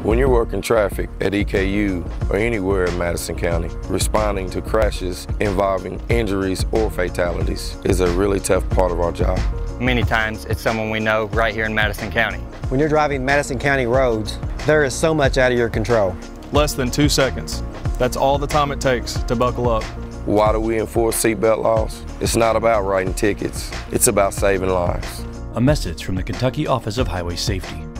When you're working traffic at EKU or anywhere in Madison County, responding to crashes involving injuries or fatalities is a really tough part of our job. Many times it's someone we know right here in Madison County. When you're driving Madison County roads, there is so much out of your control. Less than 2 seconds. That's all the time it takes to buckle up. Why do we enforce seatbelt laws? It's not about writing tickets, it's about saving lives. A message from the Kentucky Office of Highway Safety.